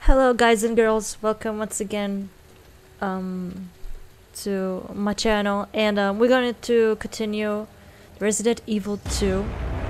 Hello guys and girls, welcome once again to my channel, and we're going to continue Resident Evil 2.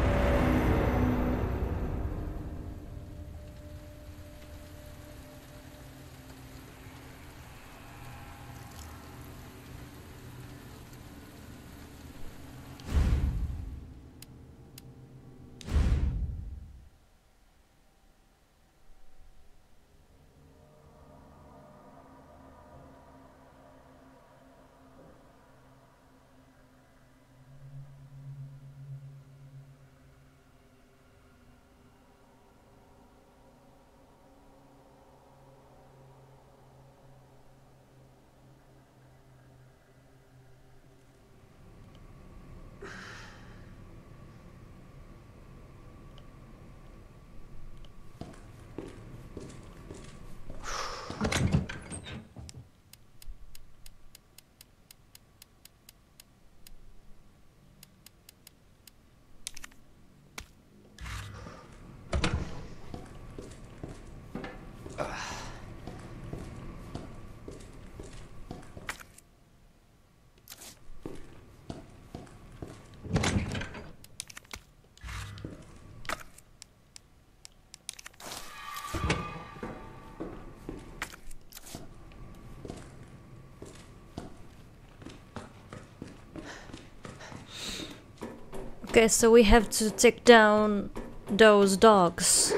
Okay, so we have to take down those dogs.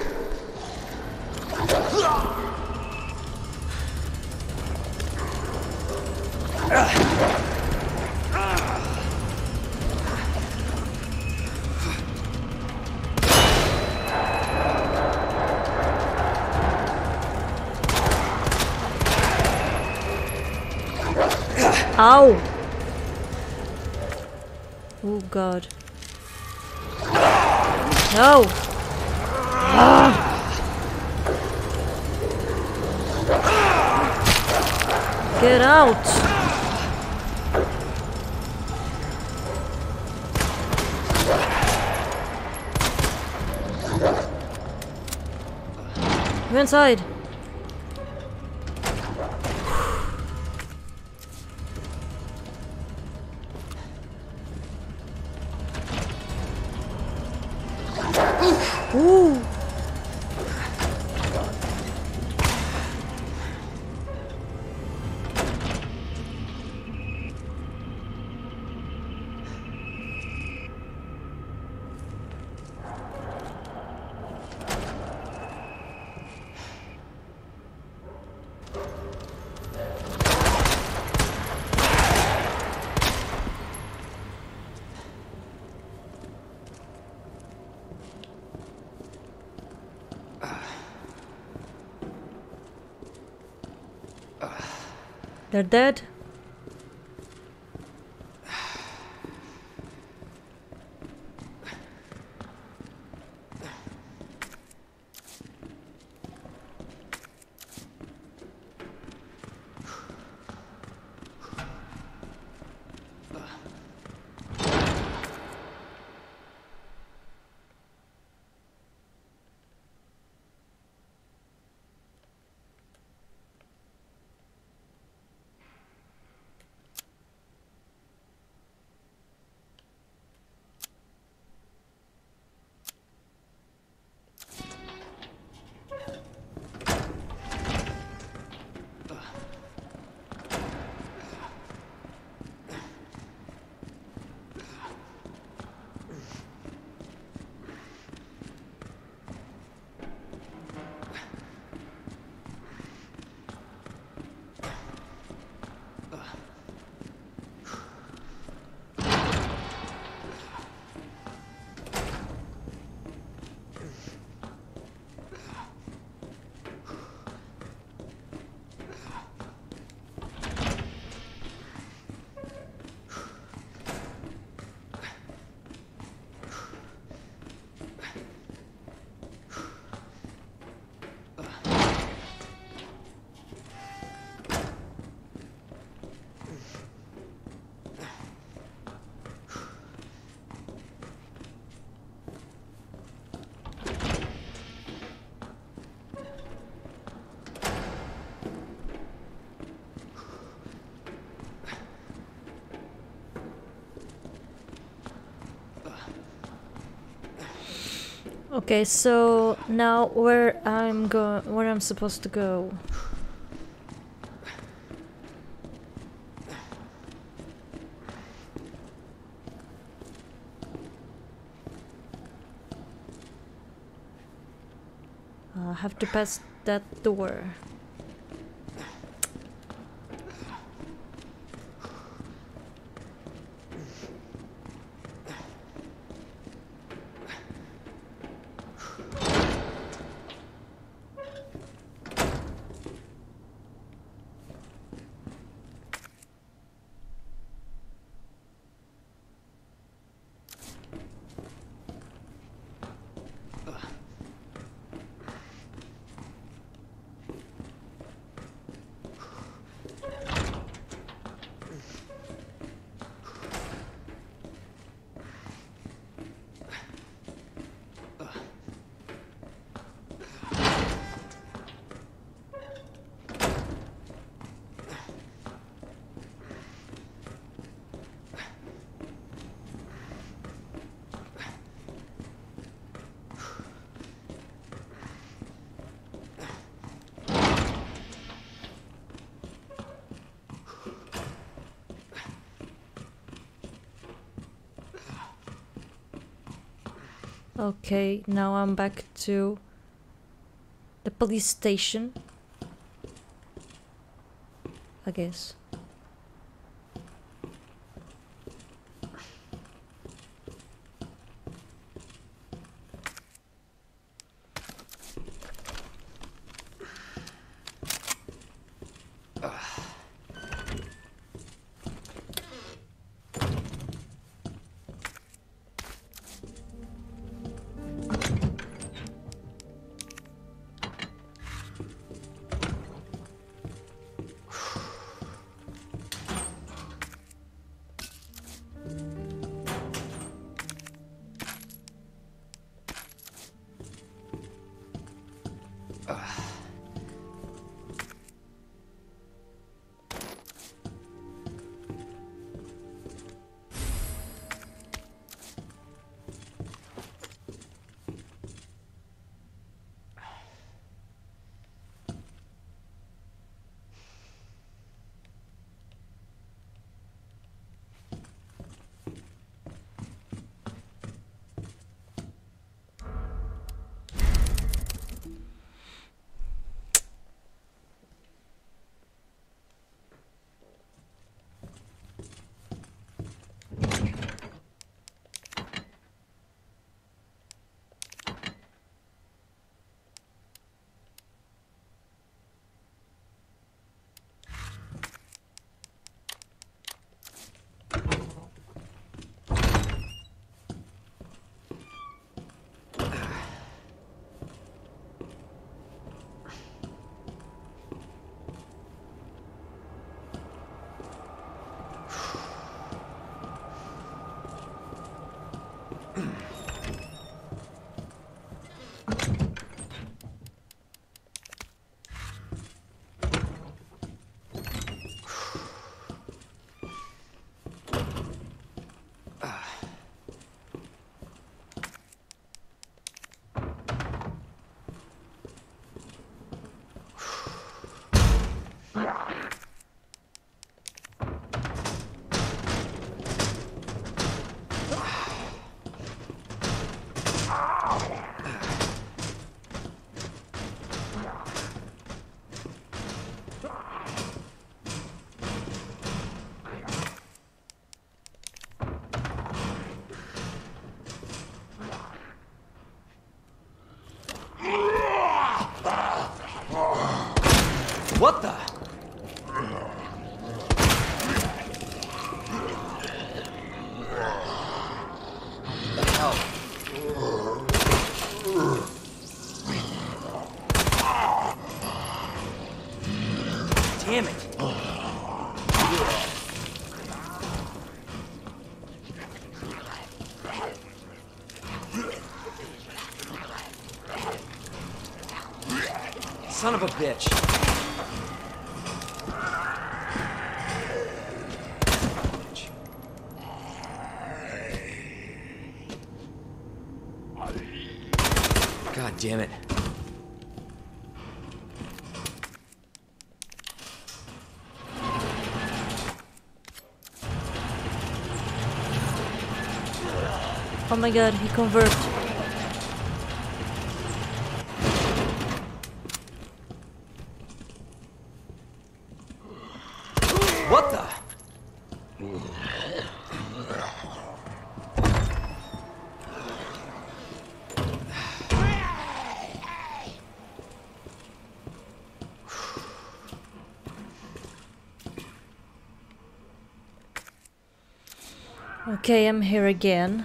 Ow! Oh god. No! Get out! Go inside! Ooh! They're dead? Okay, so now where I'm supposed to go. I have to pass that door. Okay, now I'm back to the police station, I guess. What the? The hell? Damn it! Son of a bitch. God damn it. Oh my god, he converted. What the? Okay, I'm here again.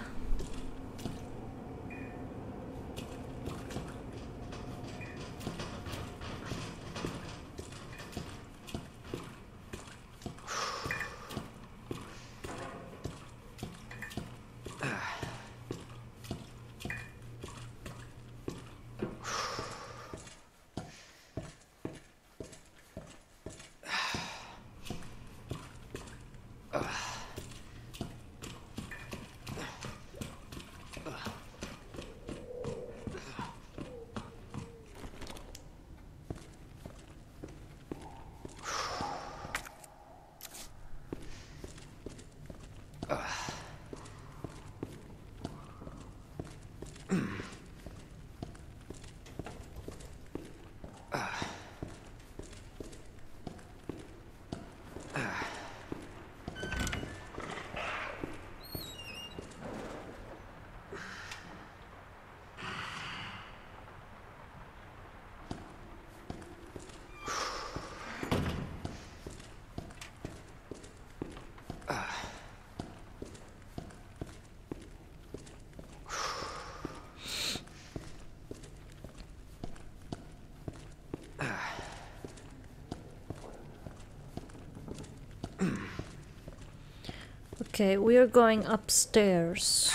Okay, we are going upstairs.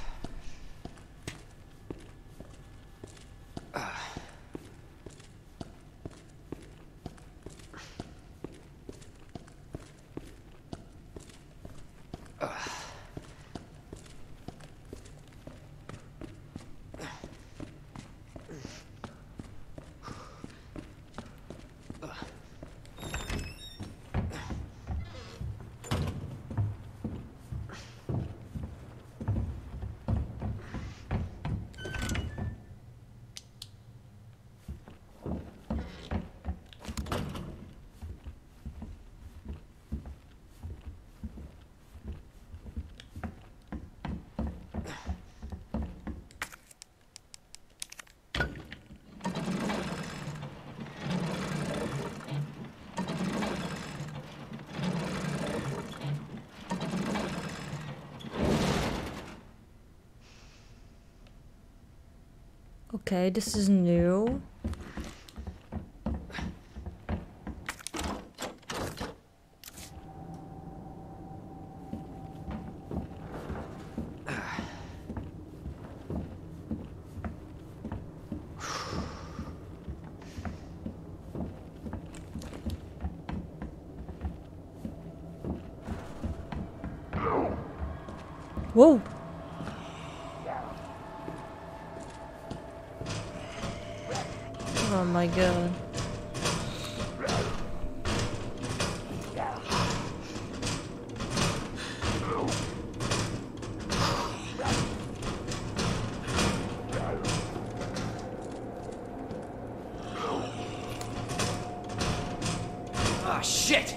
Okay, this is new. Whoa! Oh my god. Ah, shit!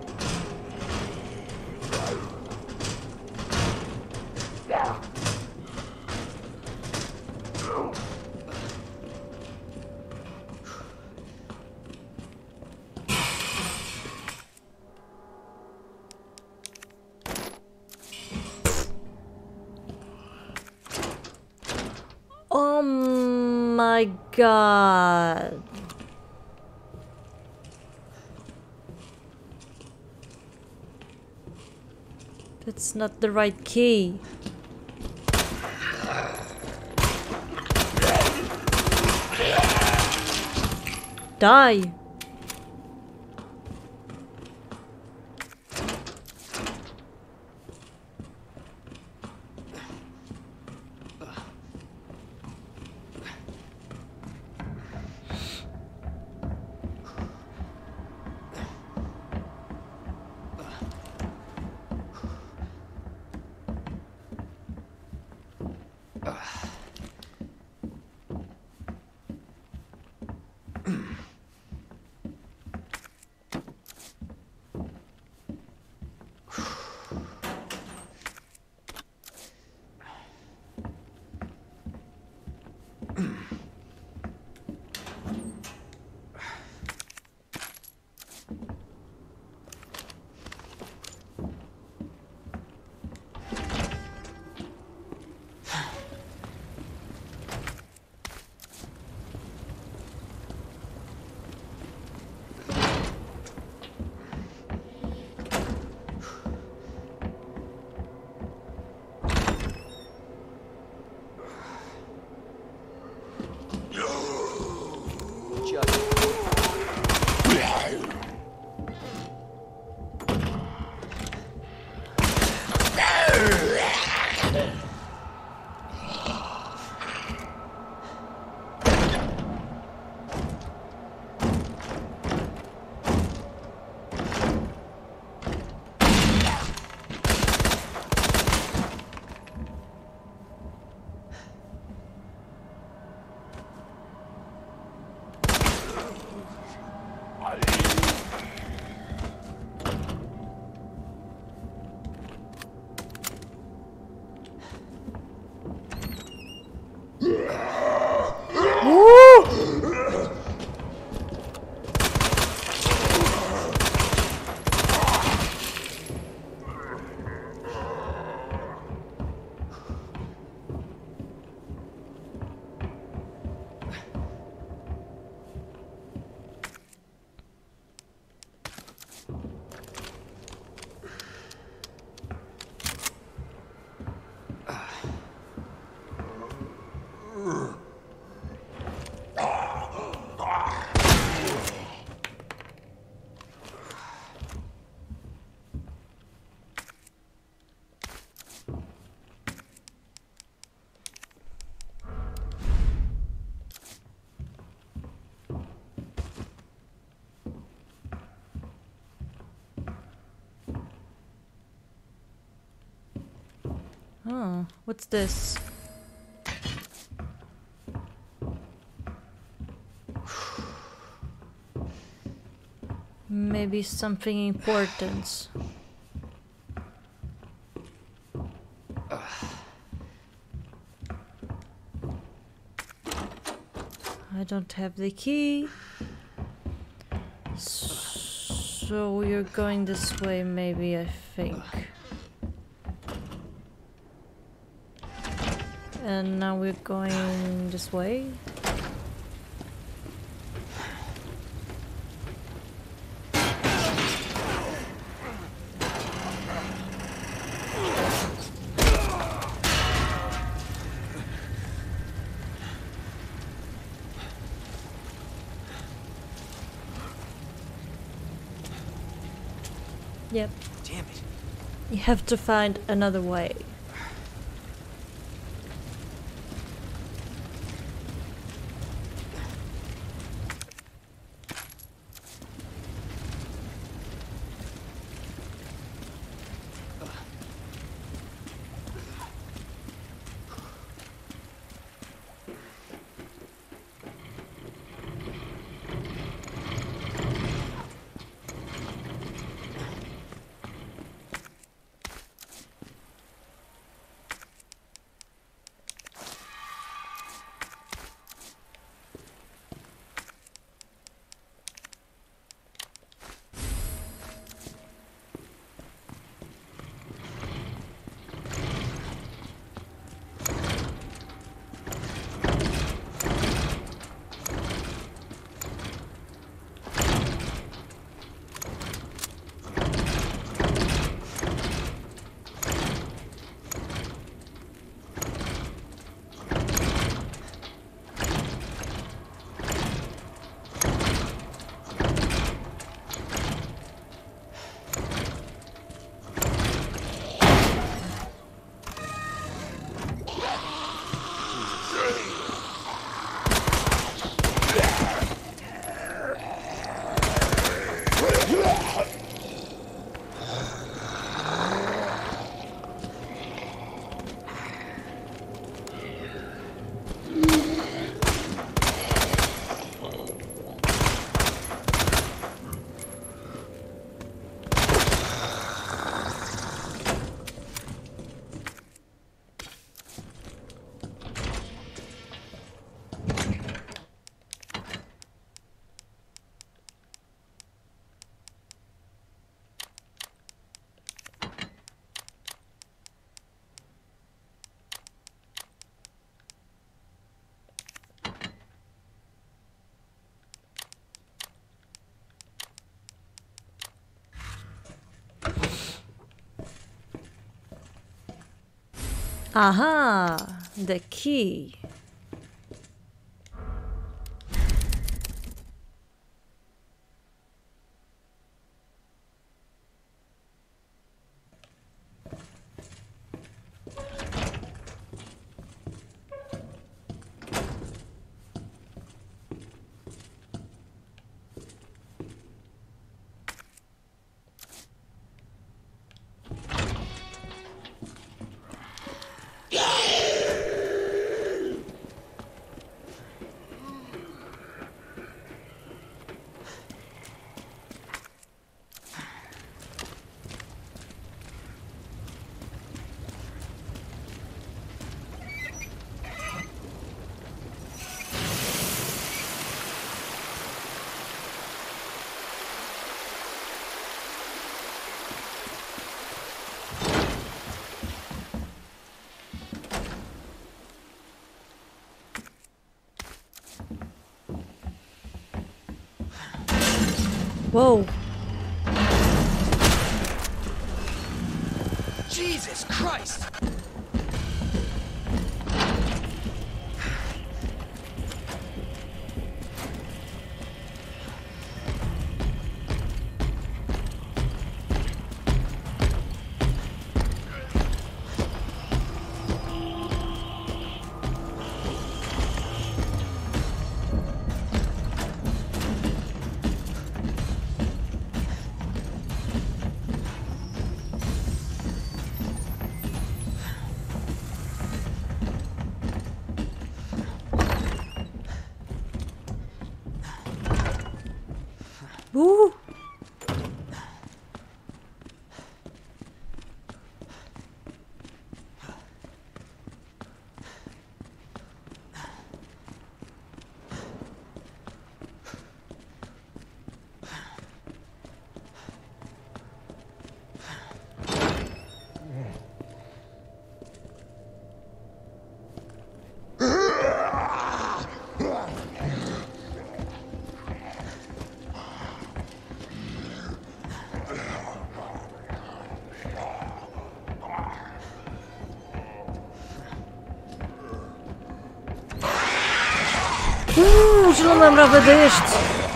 Oh my god. That's not the right key. Die. Oh, what's this? Maybe something important. I don't have the key. So we're going this way, maybe, I think. And now we're going this way. Yep. Damn it. You have to find another way. Aha! The key. Whoa. Jesus Christ! Woo! Já não me lembrava deste.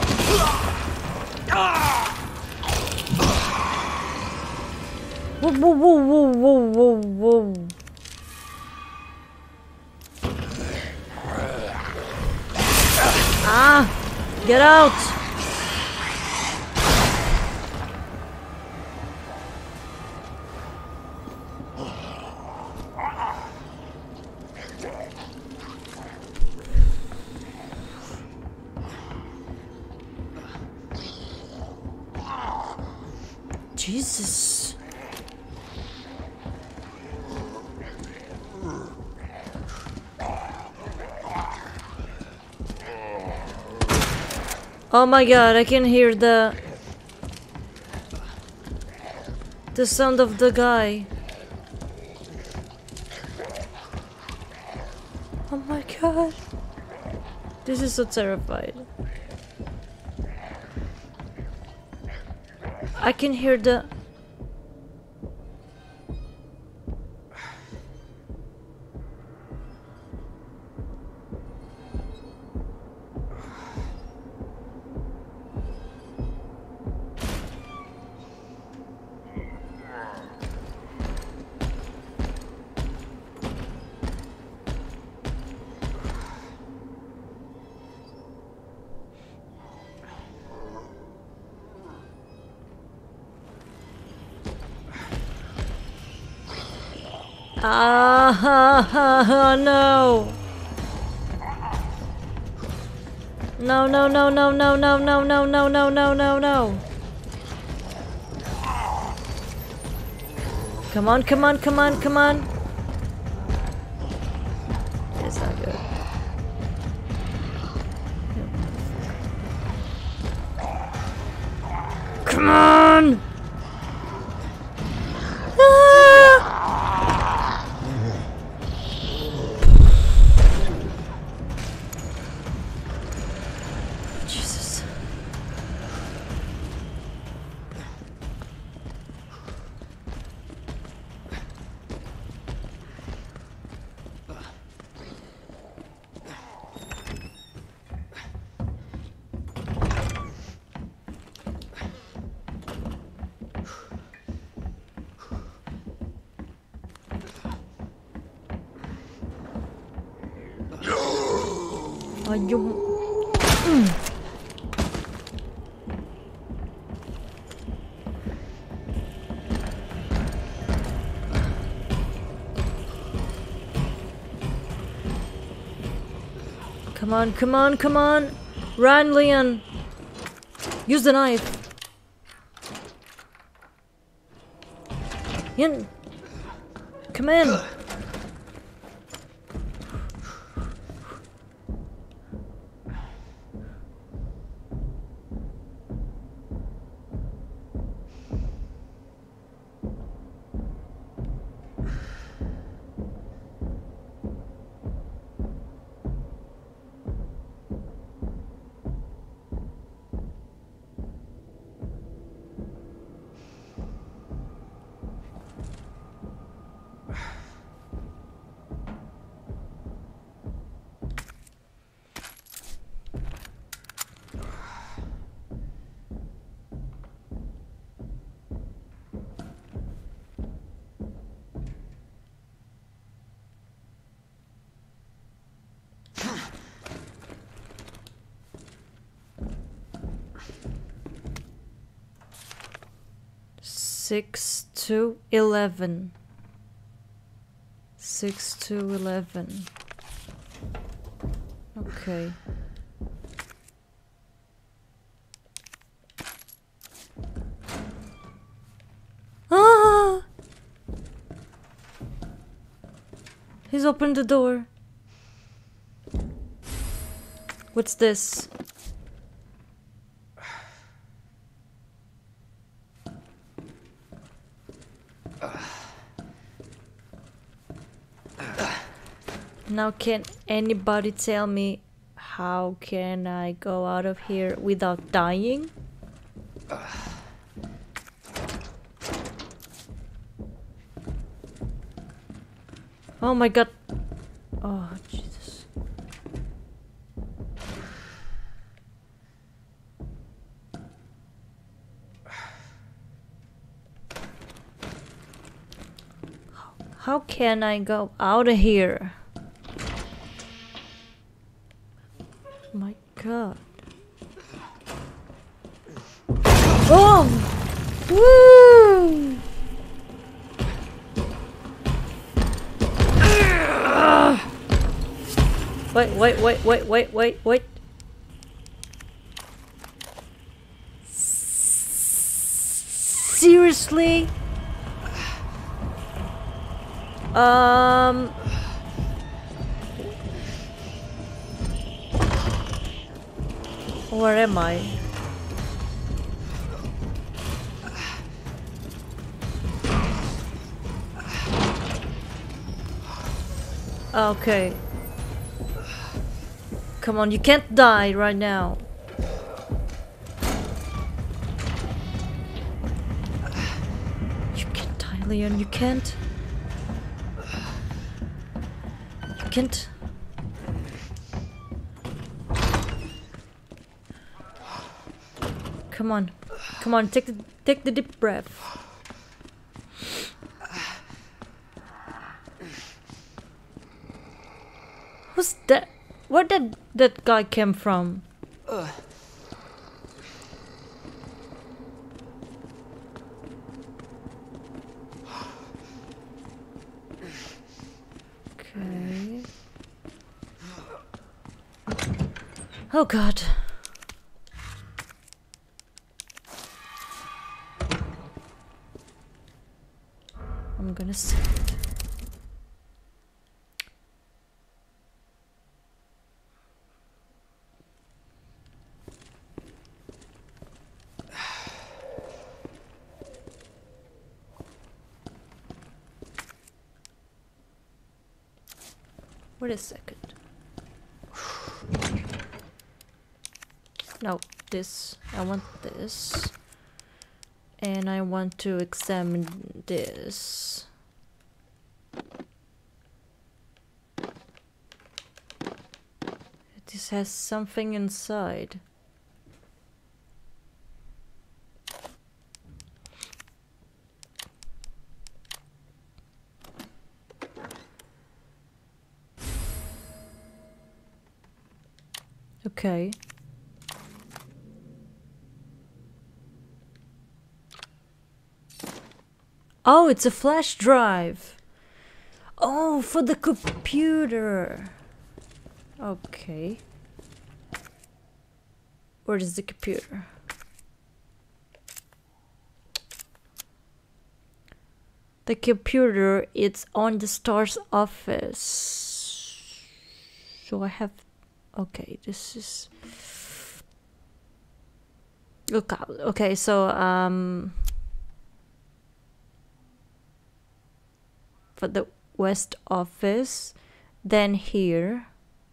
Uou, uou, uou, uou, uou, uou. Ah! Get out! Jesus. Oh my god, I can hear the sound of the guy. Oh my god. This is so terrifying. I can hear the... Ah, no. No, no, no, no, no, no, no, no, no, no, no, no, no. Come on, come on, come on, come on. It's not good. Come on! Jesus. you... Come on, come on, come on! Run, Leon! Use the knife! In! Come in! Six to 11. 6 to 11. Okay. Ah! He's opened the door. What's this? Now can anybody tell me how can I go out of here without dying? Oh my god. Oh Jesus. How can I go out of here? My god. Oh! Woo! Wait. Seriously? Where am I? Okay. Come on, you can't die right now. You can't die, Leon, you can't. You can't. Come on. Come on, take the deep breath. Who's that? Where did that guy came from? Okay. Oh god. I'm gonna see. Wait a second. No, this. I want this. And I want to examine this. This has something inside. Okay. Oh, it's a flash drive. Oh, for the computer. Okay. Where is the computer? The computer, it's on the STARS office. So I have... Okay, this is... Look out. Okay, so, for the West office, then here.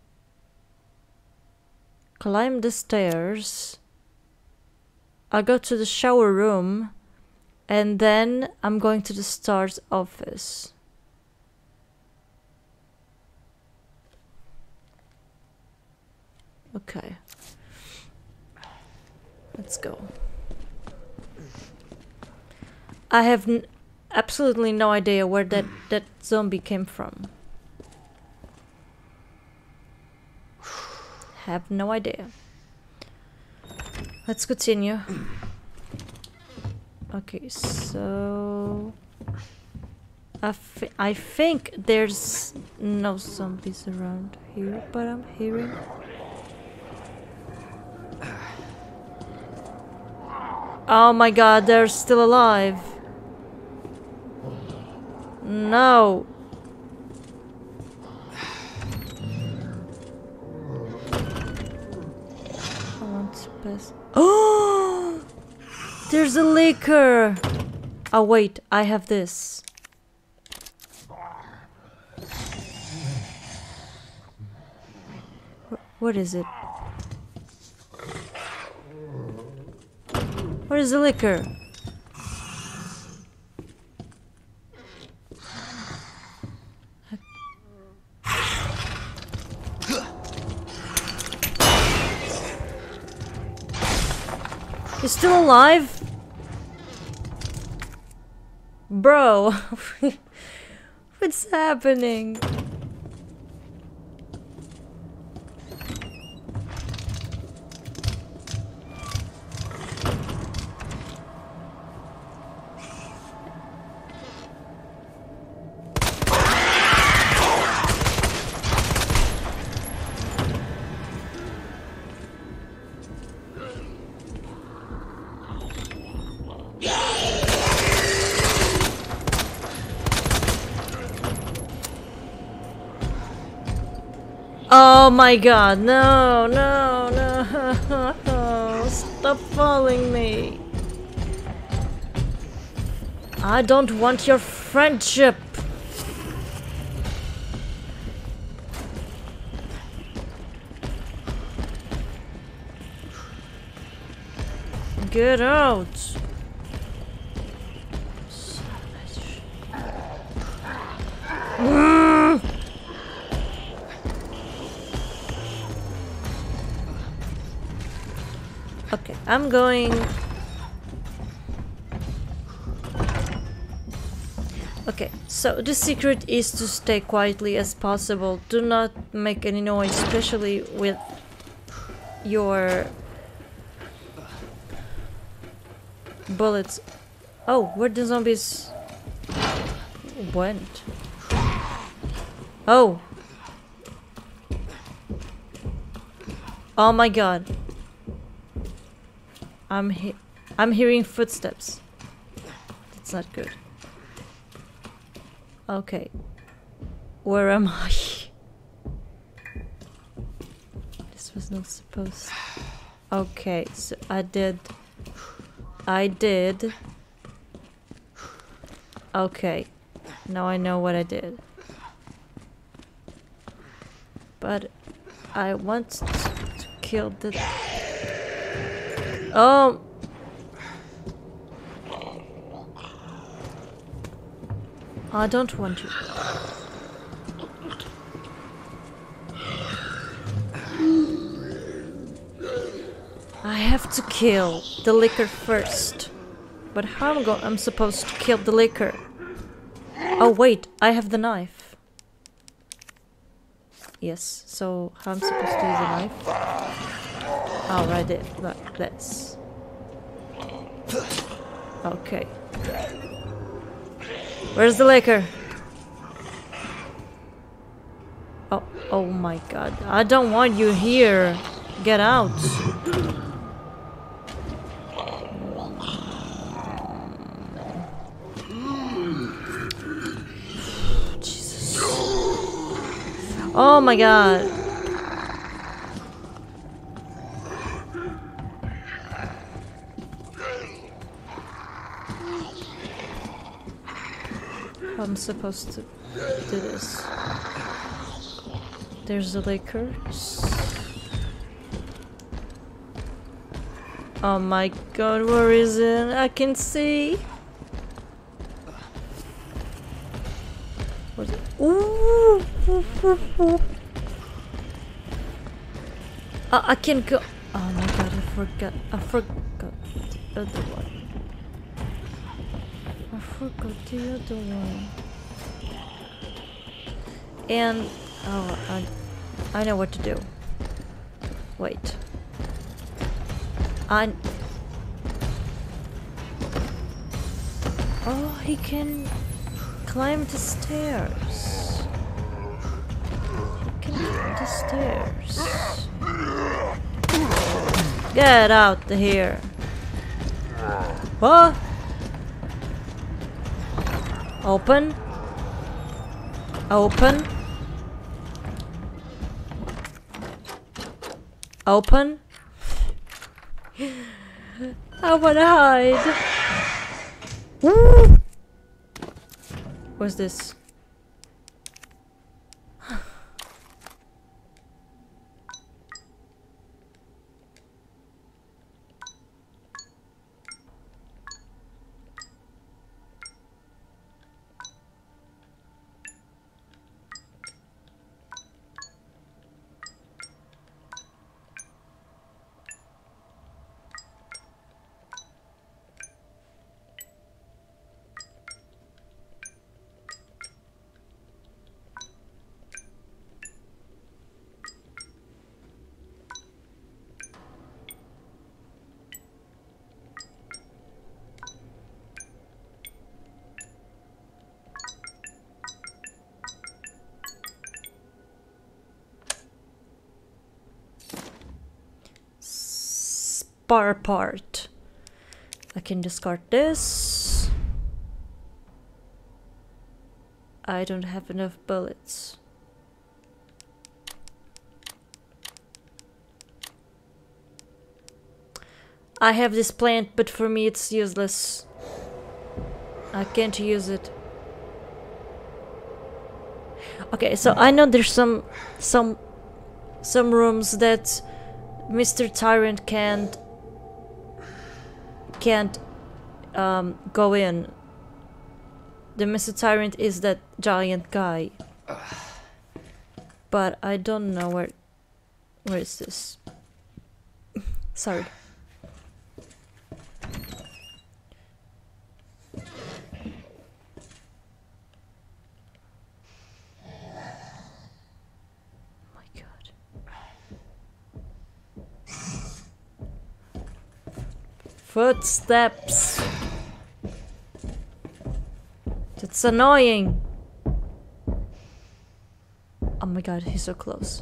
Climb the stairs. I'll go to the shower room. And then I'm going to the STARS office. Okay. Let's go. I have absolutely no idea where that zombie came from. Have no idea. Let's continue. Okay, so I think there's no zombies around here, but I'm hearing. Oh my god, they're still alive. No. I want to pass. Oh! There's a liquor! Oh wait, I have this. What is it? Where is the liquor? He's still alive? Bro, what's happening? Oh my god, no, no, no. Stop following me. I don't want your friendship. Get out. Okay, I'm going... Okay, so the secret is to stay quietly as possible. Do not make any noise, especially with your bullets. Oh, where the zombies went? Oh! Oh my god. I'm hearing footsteps. That's not good. Okay. Where am I? This was not supposed... Okay, so I did... Okay. Now I know what I did. But I want to kill the... Oh! I don't want you. I have to kill the liquor first. But how I'm supposed to kill the liquor? Oh wait, I have the knife. Yes, so how I'm supposed to use a knife? Oh, right there, like this. Okay. Where's the liquor? Oh, oh my god. I don't want you here. Get out. Jesus. Oh my god. I'm supposed to do this. There's the liquor. Oh my god, where is it? I can see. Where's it? Ooh! I can go. Oh my god, I forgot. I forgot the other one. I forgot the other one. And oh, I know what to do. Wait. Oh, he can climb the stairs. He can climb the stairs. Get out of here. What? Open. Open. Open. I wanna hide. Woo! What's this? Spare part. I can discard this. I don't have enough bullets. I have this plant, but for me it's useless. I can't use it. Okay, so I know there's some rooms that Mr. Tyrant can't go in. The Mr. Tyrant is that giant guy. But I don't know where is this? Sorry. Footsteps. That's annoying. Oh my god, he's so close.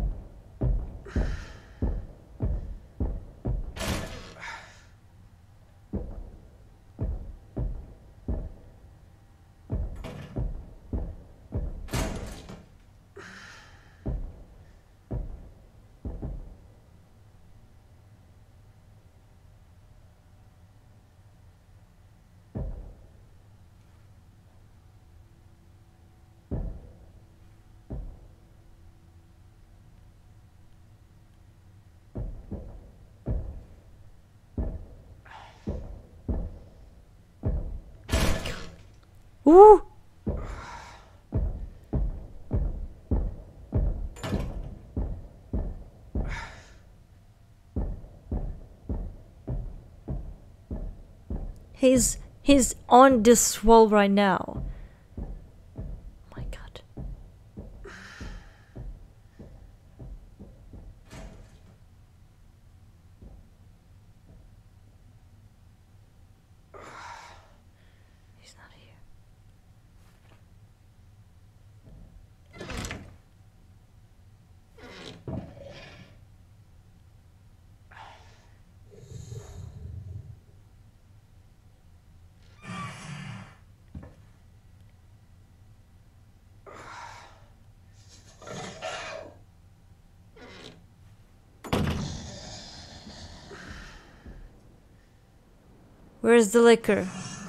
Ooh! He's on this wall right now. My god. Where's the liquor?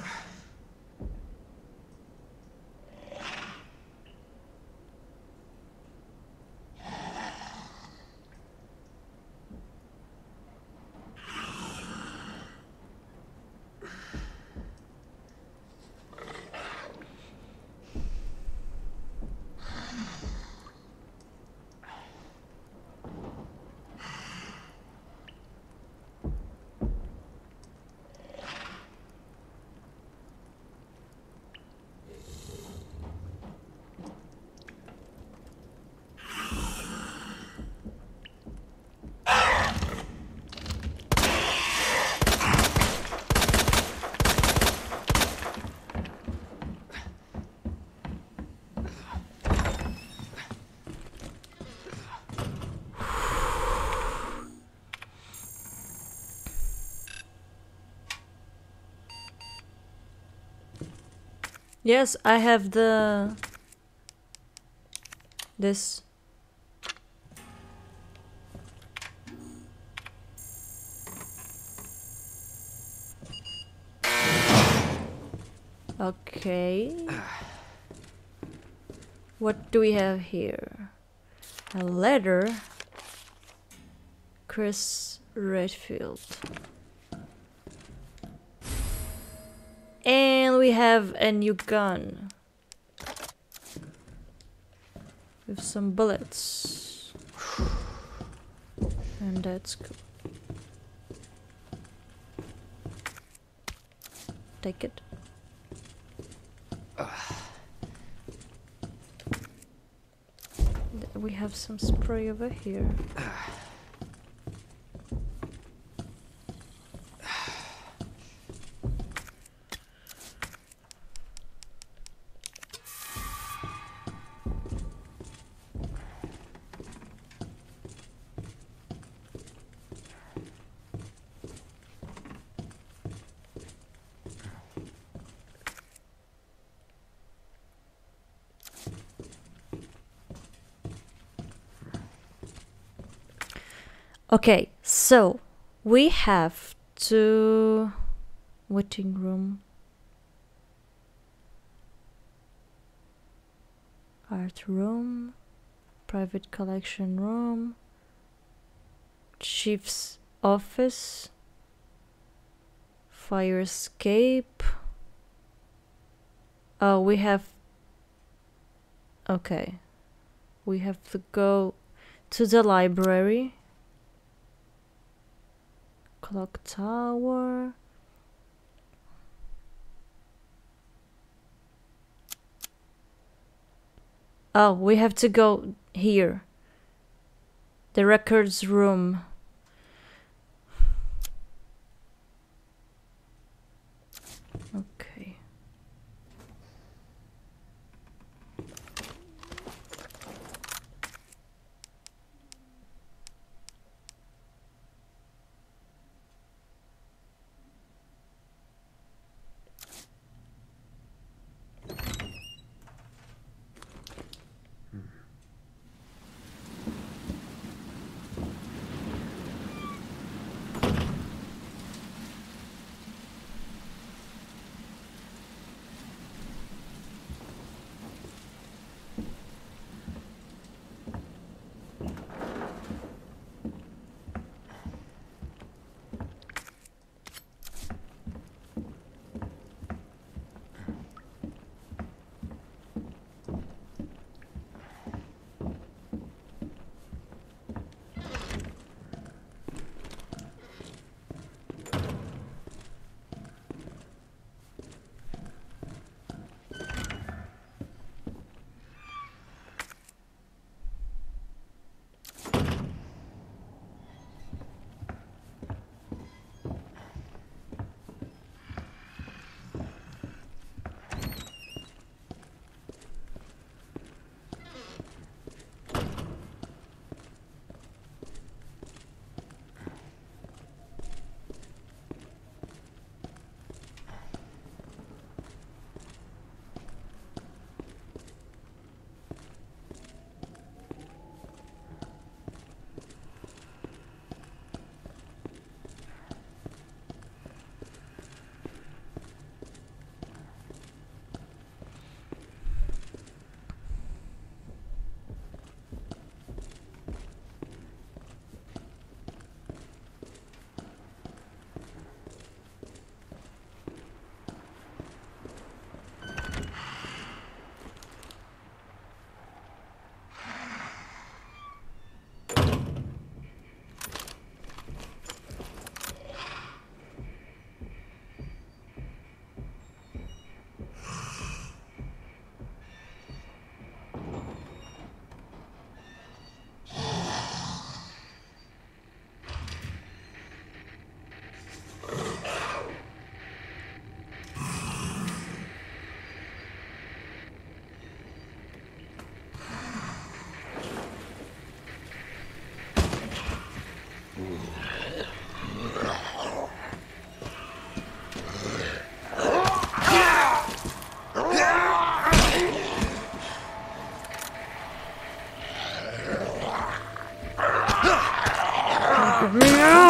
Yes, I have this. Okay. What do we have here? A letter. Chris Redfield. And we have a new gun. With some bullets. And that's cool. Take it. We have some spray over here. Okay, so we have to waiting room, art room, private collection room, chief's office, fire escape. Oh, we have. Okay, we have to go to the library. Clock tower. Oh, we have to go here. The records room. Okay.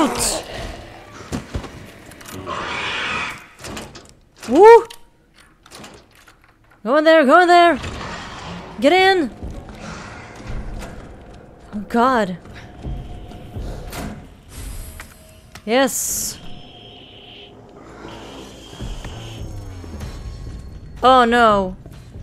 out! Woo! Go in there, go in there! Get in! Oh god. Yes! Oh no!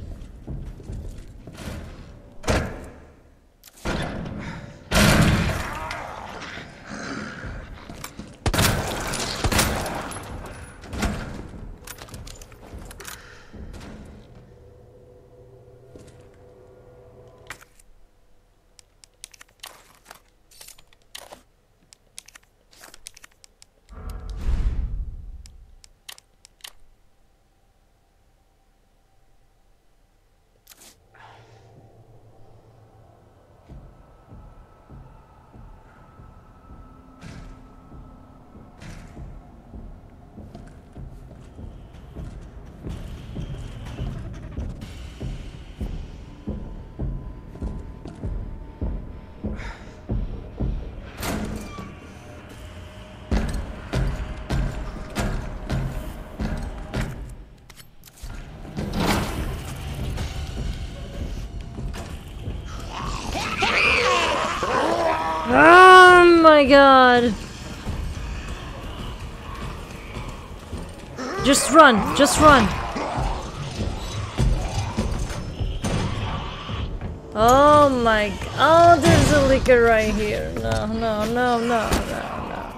Oh my god! Just run! Just run! Oh my god! Oh, there's a liquor right here! No, no, no, no, no, no.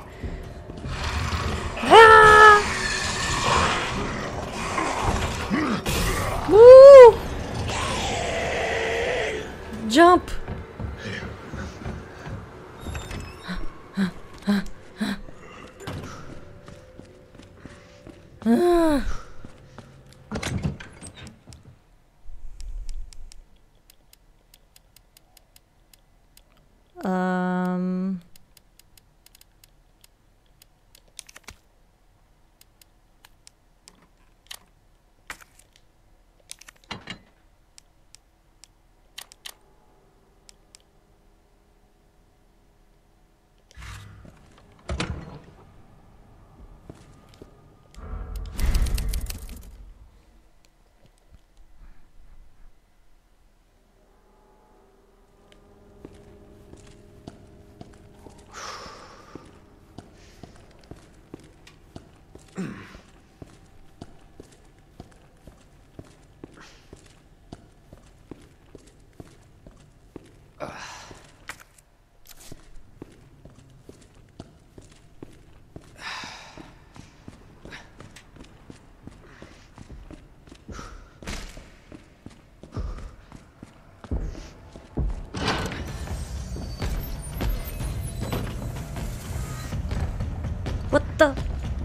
Ah! Woo! Jump! Um... What the?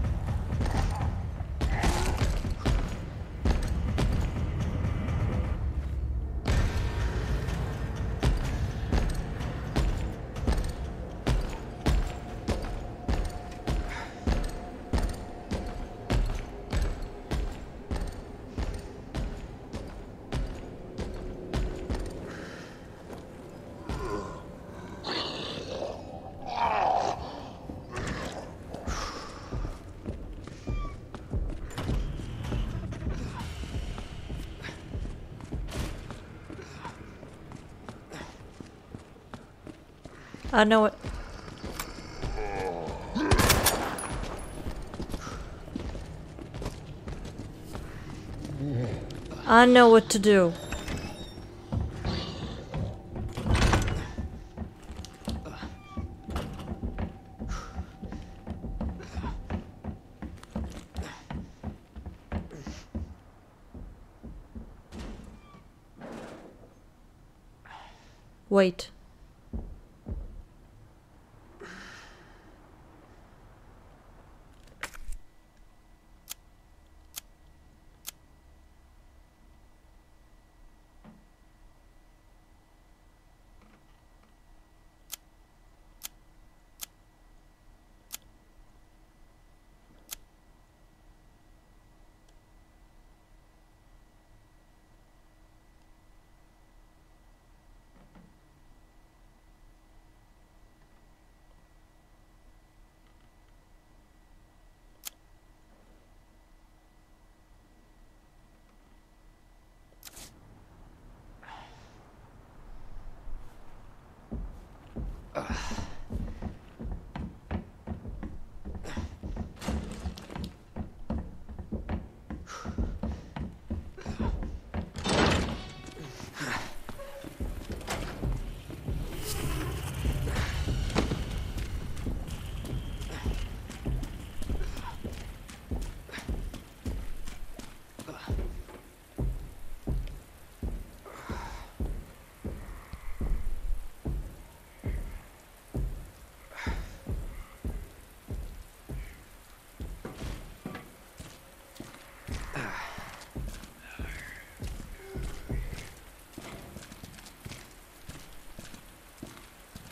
I know it. I know what to do. Wait.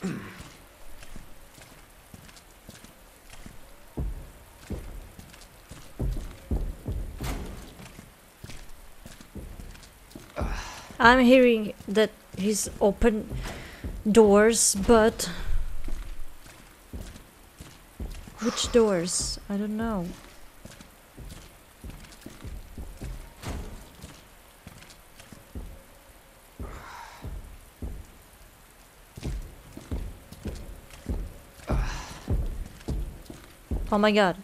I'm hearing that he's open doors, but which doors? I don't know. Oh my god.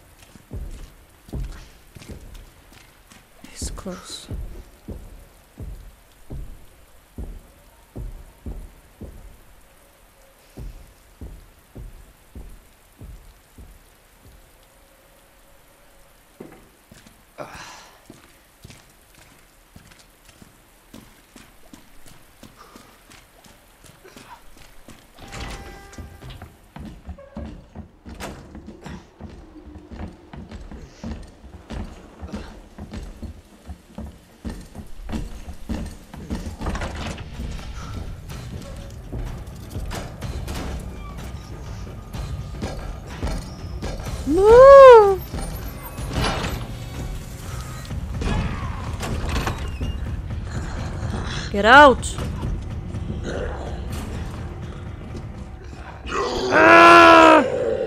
He's close. Move! Get out! Ah!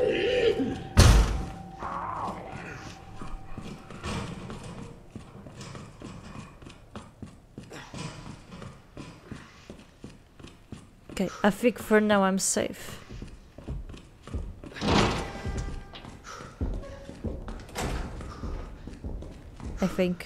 Okay, I think for now I'm safe. I think.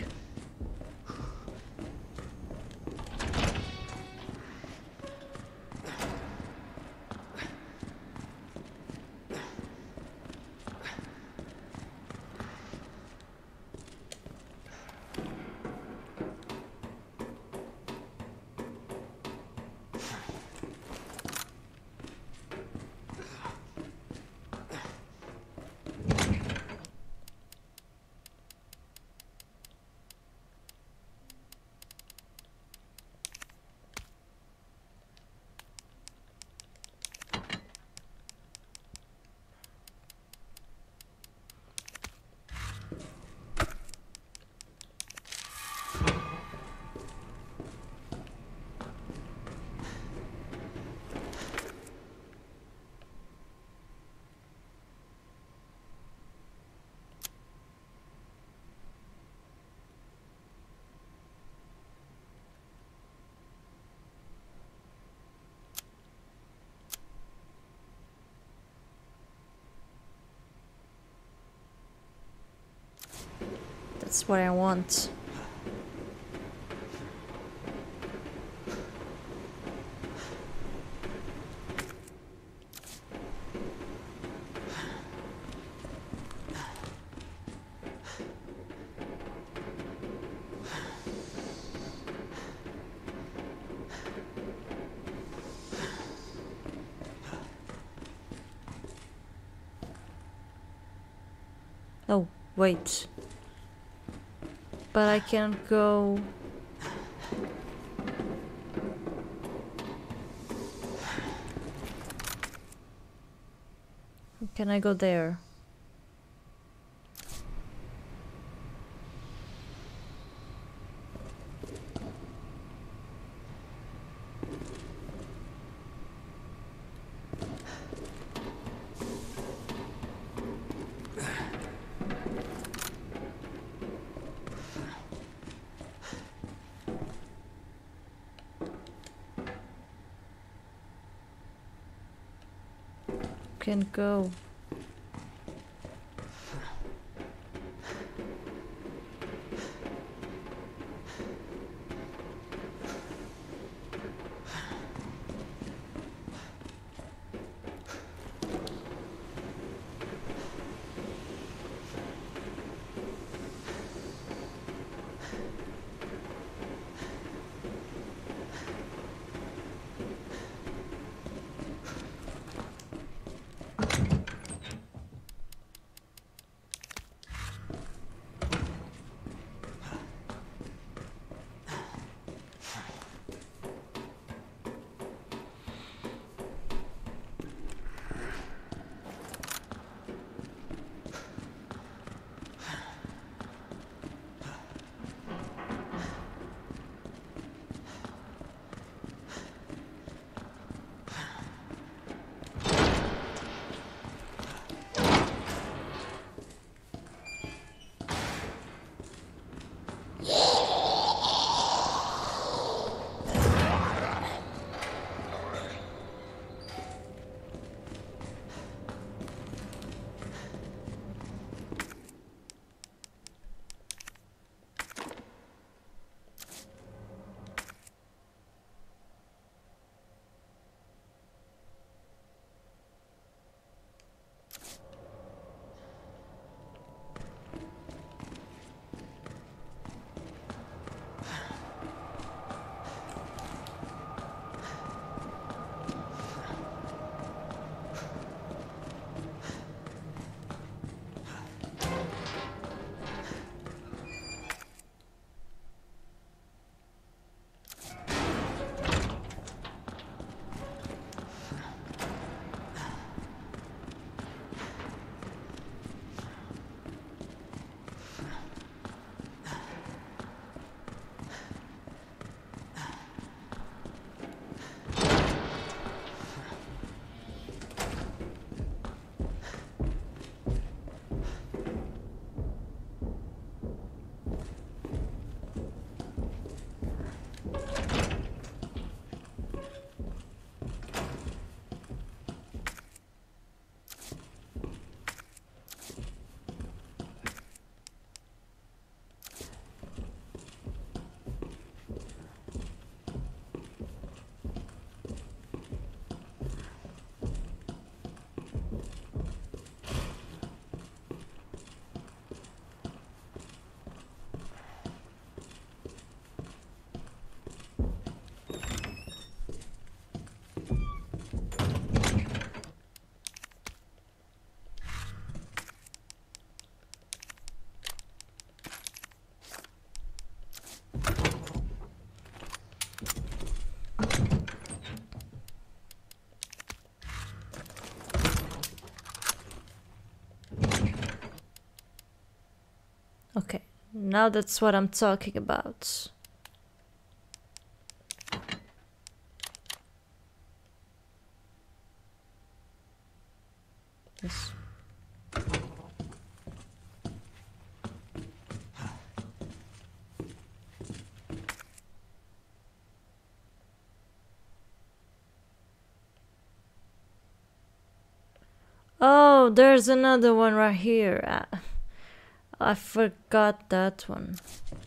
That's what I want. Oh, wait. But I can't go. Can I go there? Can't go. Okay, now that's what I'm talking about. Yes. Oh, there's another one right here. I forgot that one.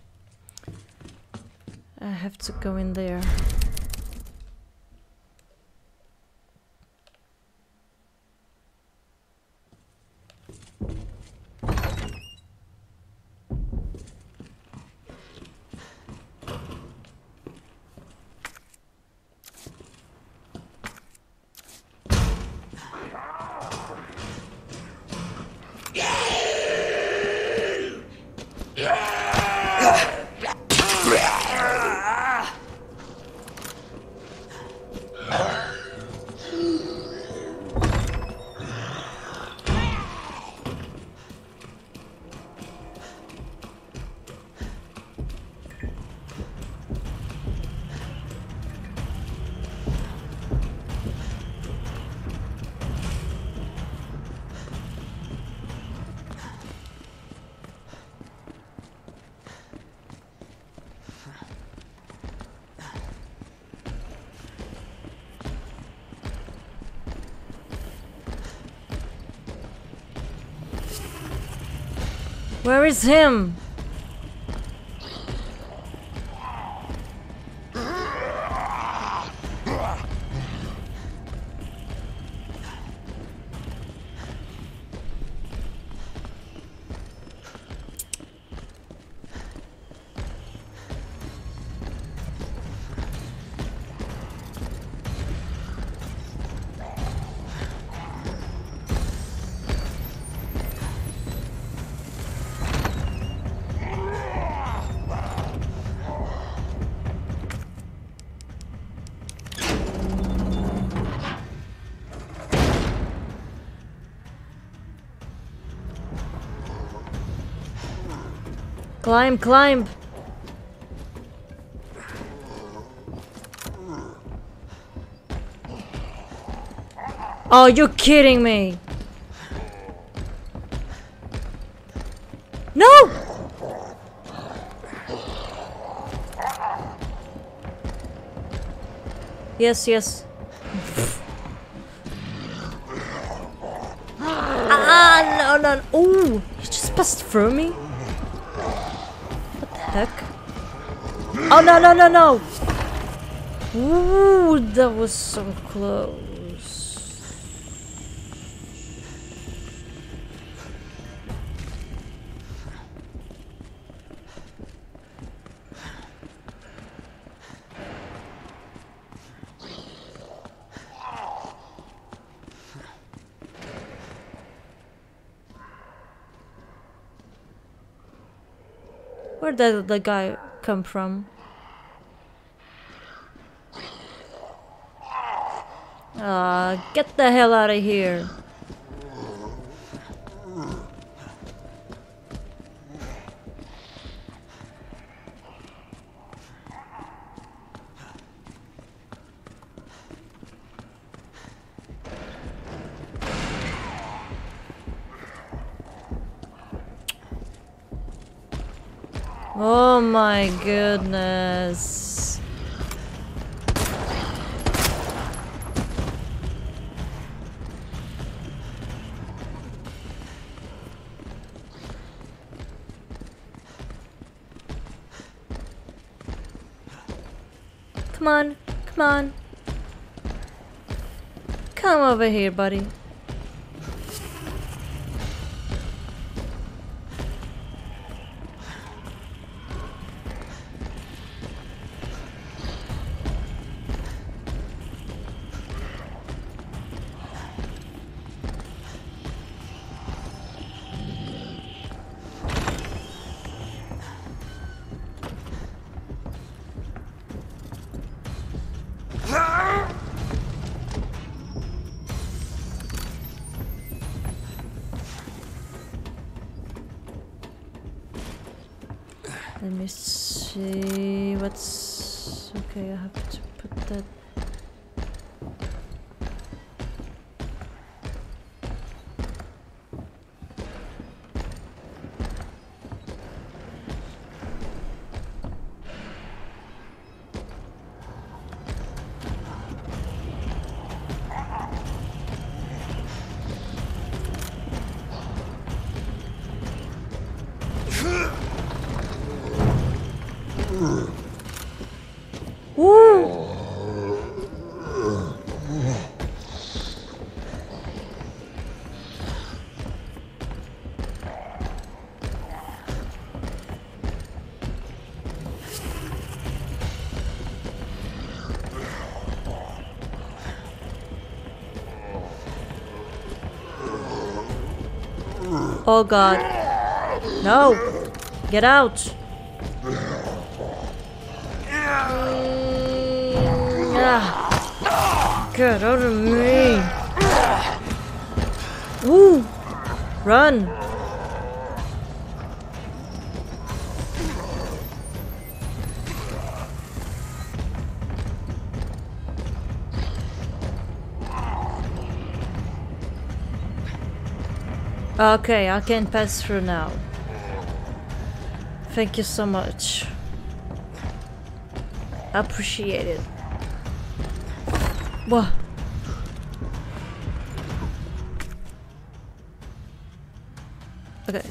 I have to go in there. Where is him? Climb, climb! Oh, you're kidding me! No! Yes, yes. No, no. Ooh, you just passed through me? What the heck? Oh, no, no, no, no! Ooh, that was so close. Where did the guy come from? Get the hell out of here. Oh my goodness. Come on, come on. Come over here, buddy. Let me see what's okay. I have to put that. Woo! Oh god. No! Get out! Get out of me! Woo! Run! Okay, I can pass through now. Thank you so much. Appreciate it. Whoa. Okay.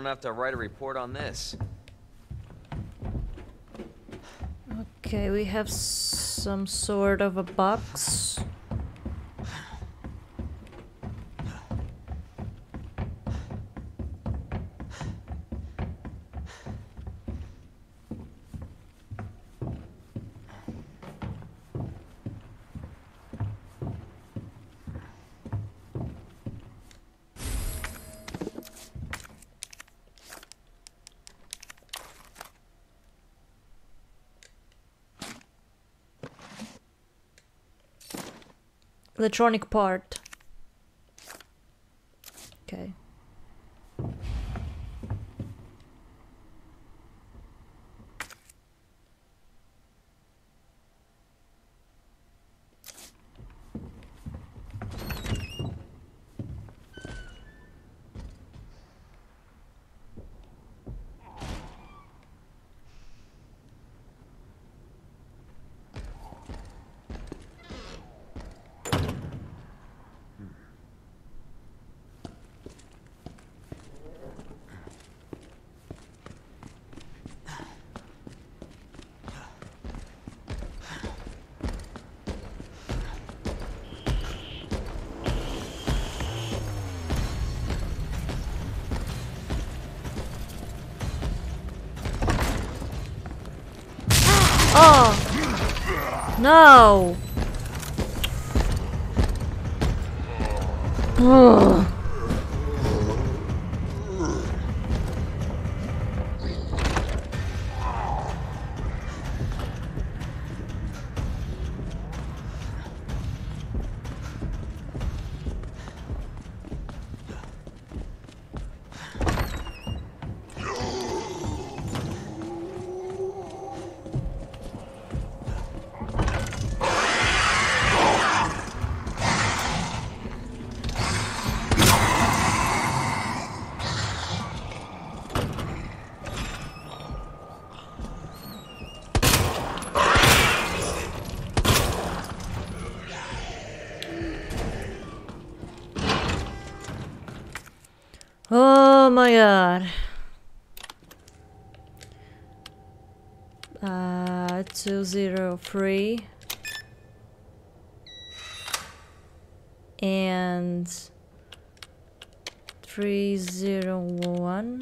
don't have to write a report on this. Okay, we have some sort of a box. Electronic part. Okay. Oh! No! Ugh. Oh my god. 203 and 301.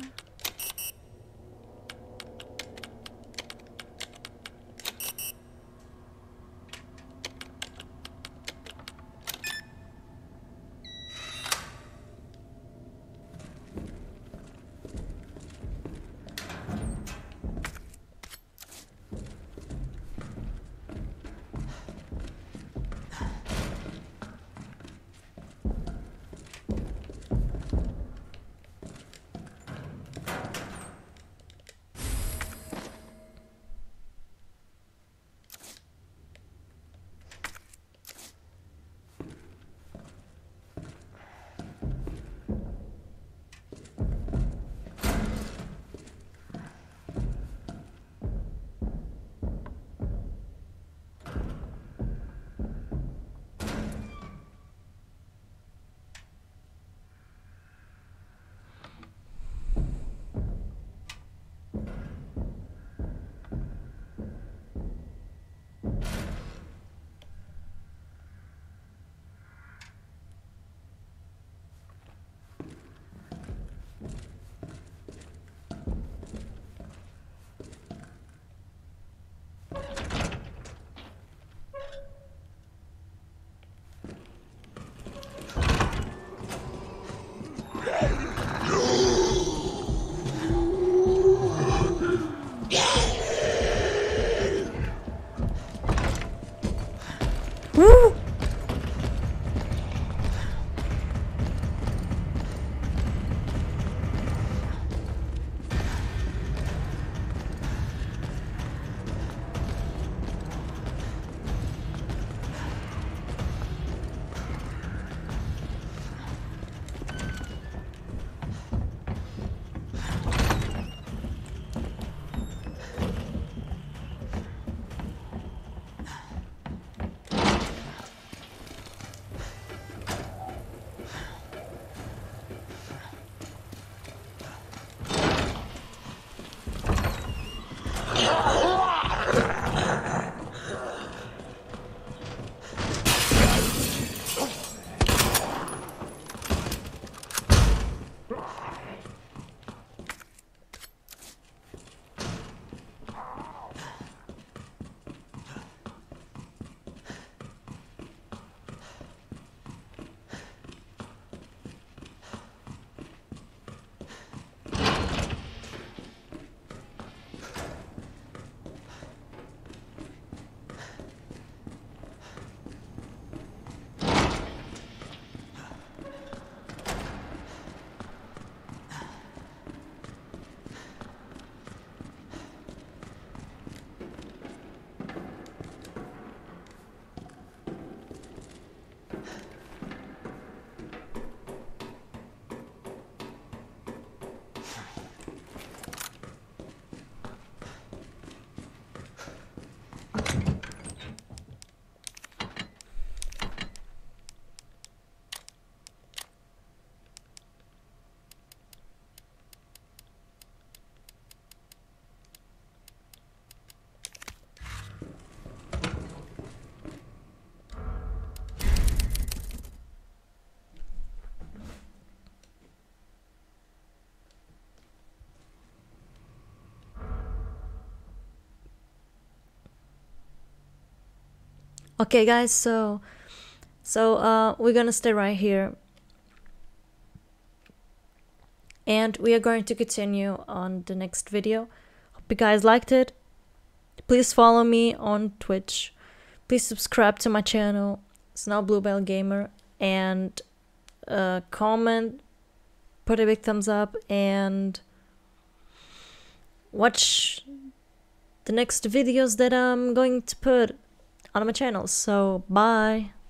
Okay, guys, so we're gonna stay right here, and we are going to continue on the next video. Hope you guys liked it. Please follow me on Twitch. Please subscribe to my channel, Snow Bluebell Gamer, and comment, put a big thumbs up, and watch the next videos that I'm going to put on my channel. So bye.